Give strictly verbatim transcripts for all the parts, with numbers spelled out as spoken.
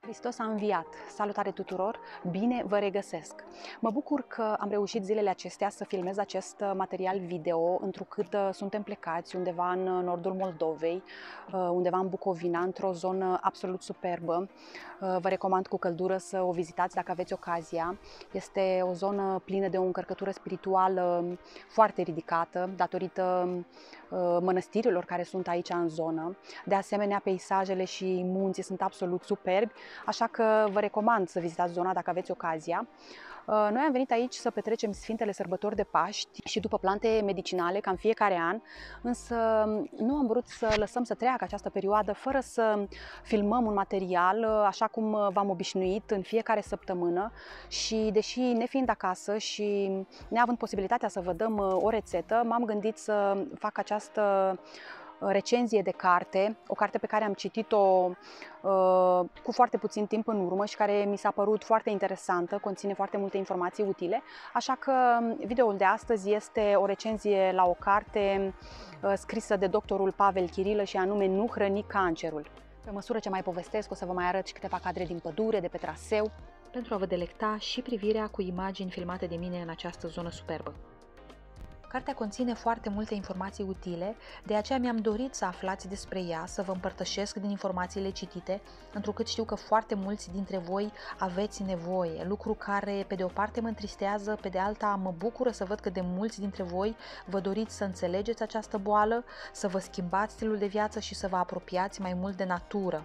Hristos a înviat! Salutare tuturor! Bine vă regăsesc! Mă bucur că am reușit zilele acestea să filmez acest material video, întrucât suntem plecați undeva în nordul Moldovei, undeva în Bucovina, într-o zonă absolut superbă. Vă recomand cu căldură să o vizitați dacă aveți ocazia. Este o zonă plină de o încărcătură spirituală foarte ridicată, datorită mănăstirilor care sunt aici în zonă. De asemenea, peisajele și munții sunt absolut superbi, așa că vă recomand să vizitați zona dacă aveți ocazia. Noi am venit aici să petrecem Sfintele Sărbători de Paști și după plante medicinale, ca în fiecare an, însă nu am vrut să lăsăm să treacă această perioadă fără să filmăm un material așa cum v-am obișnuit în fiecare săptămână și deși nefiind acasă și neavând posibilitatea să vă dăm o rețetă, m-am gândit să fac această recenzie de carte, o carte pe care am citit-o uh, cu foarte puțin timp în urmă și care mi s-a părut foarte interesantă, conține foarte multe informații utile, așa că videoul de astăzi este o recenzie la o carte uh, scrisă de doctorul Pavel Chirilă și anume Nu hrăni cancerul. Pe măsură ce mai povestesc, o să vă mai arăt și câteva cadre din pădure, de pe traseu, pentru a vă delecta și privirea cu imagini filmate de mine în această zonă superbă. Cartea conține foarte multe informații utile, de aceea mi-am dorit să aflați despre ea, să vă împărtășesc din informațiile citite, întrucât știu că foarte mulți dintre voi aveți nevoie, lucru care pe de o parte mă întristează, pe de alta mă bucură să văd că de mulți dintre voi vă doriți să înțelegeți această boală, să vă schimbați stilul de viață și să vă apropiați mai mult de natură.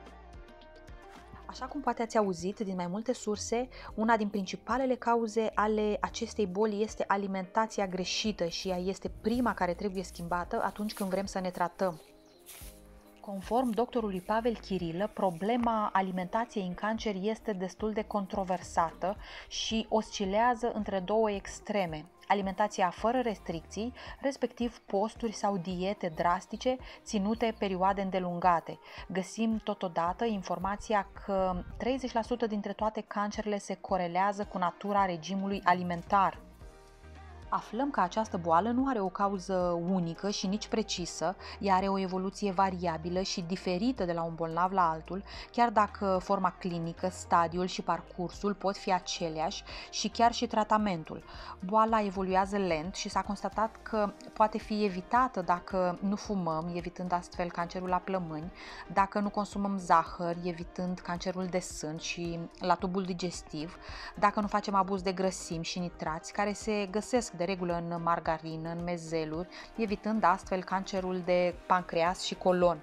Așa cum poate ați auzit din mai multe surse, una din principalele cauze ale acestei boli este alimentația greșită și ea este prima care trebuie schimbată atunci când vrem să ne tratăm. Conform doctorului Pavel Chirilă, problema alimentației în cancer este destul de controversată și oscilează între două extreme: alimentația fără restricții, respectiv posturi sau diete drastice ținute perioade îndelungate. Găsim totodată informația că treizeci la sută dintre toate cancerele se corelează cu natura regimului alimentar. Aflăm că această boală nu are o cauză unică și nici precisă, ea are o evoluție variabilă și diferită de la un bolnav la altul, chiar dacă forma clinică, stadiul și parcursul pot fi aceleași și chiar și tratamentul. Boala evoluează lent și s-a constatat că poate fi evitată dacă nu fumăm, evitând astfel cancerul la plămâni, dacă nu consumăm zahăr, evitând cancerul de sân și la tubul digestiv, dacă nu facem abuz de grăsimi și nitrați care se găsesc de regulă în margarină, în mezeluri, evitând astfel cancerul de pancreas și colon.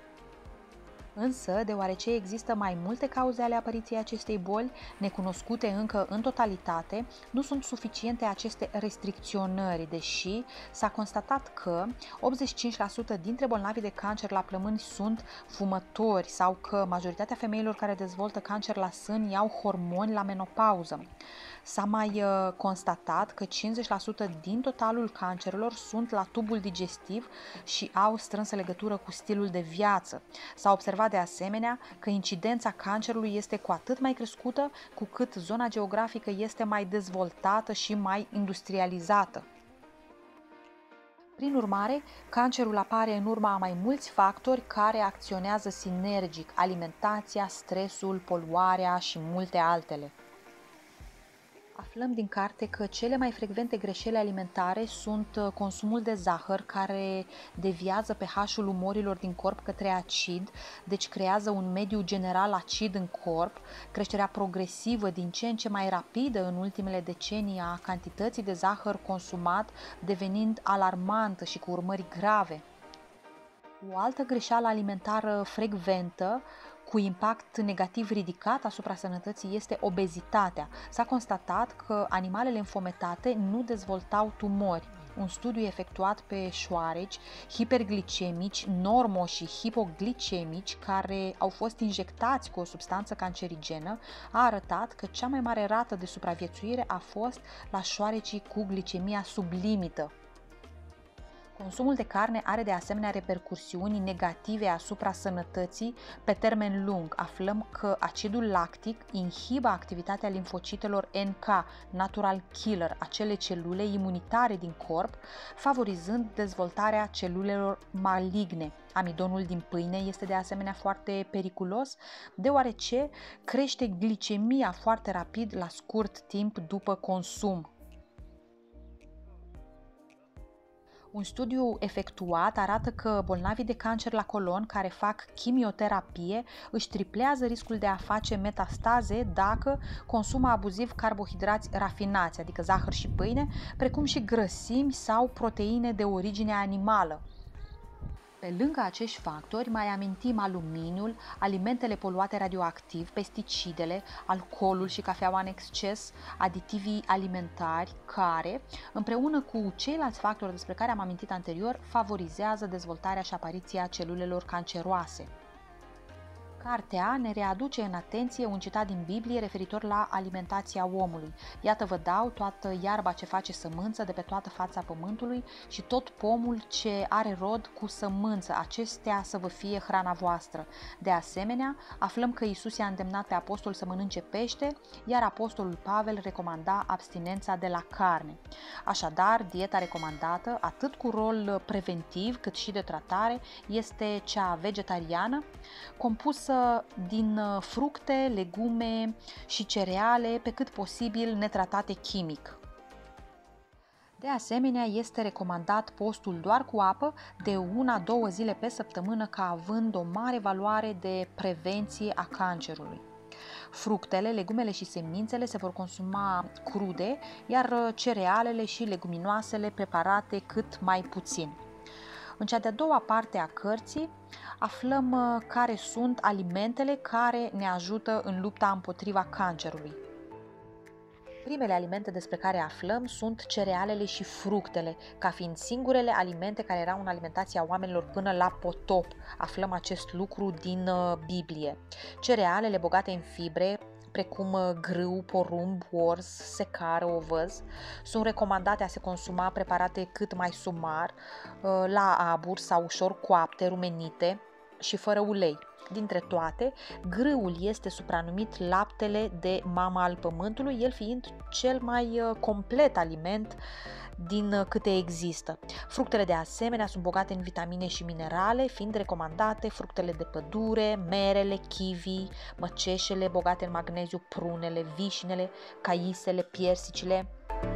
Însă, deoarece există mai multe cauze ale apariției acestei boli, necunoscute încă în totalitate, nu sunt suficiente aceste restricționări, deși s-a constatat că optzeci și cinci la sută dintre bolnavii de cancer la plămâni sunt fumători sau că majoritatea femeilor care dezvoltă cancer la sân iau hormoni la menopauză. S-a mai uh, constatat că cincizeci la sută din totalul cancerelor sunt la tubul digestiv și au strânsă legătură cu stilul de viață. S-a observat de asemenea că incidența cancerului este cu atât mai crescută cu cât zona geografică este mai dezvoltată și mai industrializată. Prin urmare, cancerul apare în urma a mai mulți factori care acționează sinergic: alimentația, stresul, poluarea și multe altele. Aflăm din carte că cele mai frecvente greșeli alimentare sunt consumul de zahăr, care deviază pH-ul umorilor din corp către acid, deci creează un mediu general acid în corp, creșterea progresivă din ce în ce mai rapidă în ultimele decenii a cantității de zahăr consumat, devenind alarmantă și cu urmări grave. O altă greșeală alimentară frecventă cu impact negativ ridicat asupra sănătății este obezitatea. S-a constatat că animalele înfometate nu dezvoltau tumori. Un studiu efectuat pe șoareci hiperglicemici, normo- și hipoglicemici, care au fost injectați cu o substanță cancerigenă, a arătat că cea mai mare rată de supraviețuire a fost la șoarecii cu glicemia sub limită. Consumul de carne are de asemenea repercursiuni negative asupra sănătății pe termen lung. Aflăm că acidul lactic inhibă activitatea limfocitelor N K, natural killer, acele celule imunitare din corp, favorizând dezvoltarea celulelor maligne. Amidonul din pâine este de asemenea foarte periculos, deoarece crește glicemia foarte rapid la scurt timp după consum. Un studiu efectuat arată că bolnavii de cancer la colon care fac chimioterapie își triplează riscul de a face metastaze dacă consumă abuziv carbohidrați rafinați, adică zahăr și pâine, precum și grăsimi sau proteine de origine animală. Pe lângă acești factori, mai amintim aluminiul, alimentele poluate radioactiv, pesticidele, alcoolul și cafeaua în exces, aditivii alimentari care, împreună cu ceilalți factori despre care am amintit anterior, favorizează dezvoltarea și apariția celulelor canceroase. Cartea ne readuce în atenție un citat din Biblie referitor la alimentația omului. Iată vă dau toată iarba ce face sămânță de pe toată fața pământului și tot pomul ce are rod cu sămânță, acestea să vă fie hrana voastră. De asemenea, aflăm că Iisus i-a îndemnat pe apostol să mănânce pește, iar apostolul Pavel recomanda abstinența de la carne. Așadar, dieta recomandată, atât cu rol preventiv cât și de tratare, este cea vegetariană, compusă din fructe, legume și cereale, pe cât posibil netratate chimic. De asemenea, este recomandat postul doar cu apă de una-două zile pe săptămână, ca având o mare valoare de prevenție a cancerului. Fructele, legumele și semințele se vor consuma crude, iar cerealele și leguminoasele preparate cât mai puțin. În cea de-a doua parte a cărții aflăm care sunt alimentele care ne ajută în lupta împotriva cancerului. Primele alimente despre care aflăm sunt cerealele și fructele, ca fiind singurele alimente care erau în alimentația oamenilor până la potop. Aflăm acest lucru din Biblie. Cerealele bogate în fibre, precum grâu, porumb, orz, secară, ovăz, sunt recomandate a se consuma preparate cât mai sumar, la abur sau ușor coapte, rumenite și fără ulei. Dintre toate, grâul este supranumit laptele de mama al pământului, el fiind cel mai complet aliment din câte există. Fructele de asemenea sunt bogate în vitamine și minerale, fiind recomandate fructele de pădure, merele, kiwi, măceșele bogate în magneziu, prunele, vișinele, caisele, piersicile.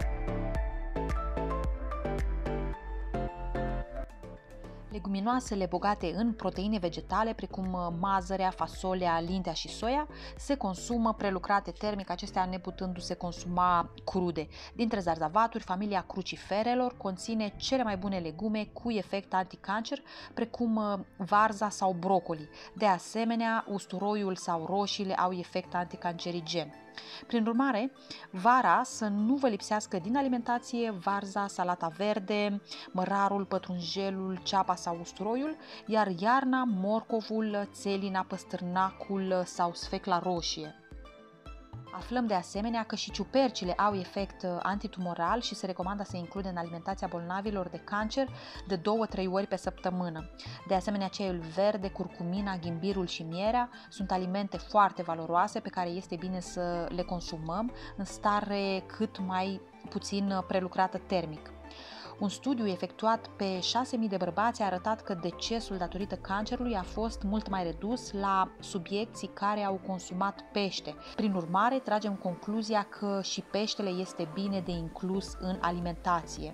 Leguminoasele bogate în proteine vegetale, precum mazărea, fasolea, lintea și soia, se consumă prelucrate termic, acestea neputându-se consuma crude. Dintre zarzavaturi, familia cruciferelor conține cele mai bune legume cu efect anticancer, precum varza sau brocoli. De asemenea, usturoiul sau roșiile au efect anticancerigen. Prin urmare, vara să nu vă lipsească din alimentație varza, salata verde, mărarul, pătrunjelul, ceapa sau usturoiul, iar iarna morcovul, țelina, păstârnacul sau sfecla roșie. Aflăm de asemenea că și ciupercile au efect antitumoral și se recomandă să include în alimentația bolnavilor de cancer de două-trei ori pe săptămână. De asemenea, ceaiul verde, curcumina, ghimbirul și mierea sunt alimente foarte valoroase pe care este bine să le consumăm în stare cât mai puțin prelucrată termic. Un studiu efectuat pe șase mii de bărbați a arătat că decesul datorită cancerului a fost mult mai redus la subiecții care au consumat pește. Prin urmare, tragem concluzia că și peștele este bine de inclus în alimentație.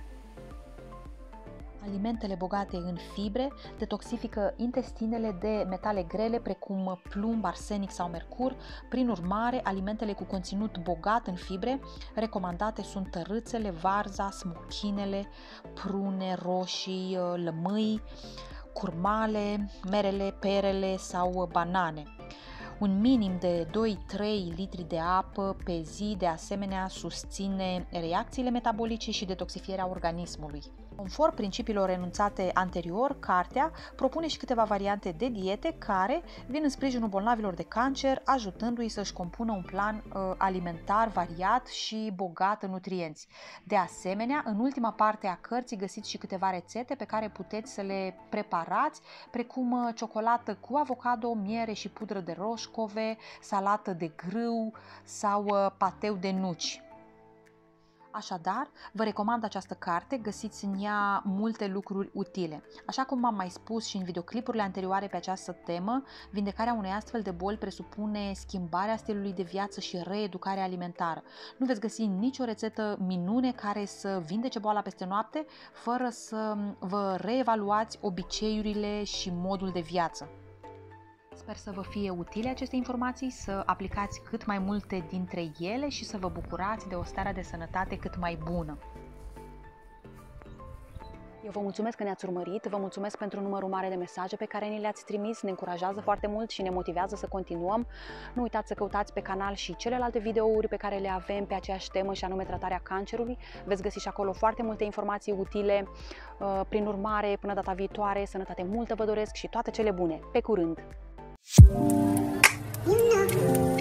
Alimentele bogate în fibre detoxifică intestinele de metale grele precum plumb, arsenic sau mercur. Prin urmare, alimentele cu conținut bogat în fibre recomandate sunt tărâțele, varza, smochinele, prune, roșii, lămâi, curmale, merele, perele sau banane. Un minim de doi-trei litri de apă pe zi, de asemenea, susține reacțiile metabolice și detoxifierea organismului. Conform principiilor enunțate anterior, cartea propune și câteva variante de diete care vin în sprijinul bolnavilor de cancer, ajutându-i să-și compună un plan uh, alimentar variat și bogat în nutrienți. De asemenea, în ultima parte a cărții găsiți și câteva rețete pe care puteți să le preparați, precum uh, ciocolată cu avocado, miere și pudră de roșcove, salată de grâu sau uh, pateu de nuci. Așadar, vă recomand această carte, găsiți în ea multe lucruri utile. Așa cum am mai spus și în videoclipurile anterioare pe această temă, vindecarea unei astfel de boli presupune schimbarea stilului de viață și reeducarea alimentară. Nu veți găsi nicio rețetă minune care să vindece boala peste noapte, fără să vă reevaluați obiceiurile și modul de viață. Sper să vă fie utile aceste informații, să aplicați cât mai multe dintre ele și să vă bucurați de o stare de sănătate cât mai bună. Eu vă mulțumesc că ne-ați urmărit, vă mulțumesc pentru numărul mare de mesaje pe care ni le-ați trimis, ne încurajează foarte mult și ne motivează să continuăm. Nu uitați să căutați pe canal și celelalte videouri pe care le avem pe aceeași temă și anume tratarea cancerului. Veți găsi și acolo foarte multe informații utile. Prin urmare, până data viitoare, sănătate multă vă doresc și toate cele bune. Pe curând! You know.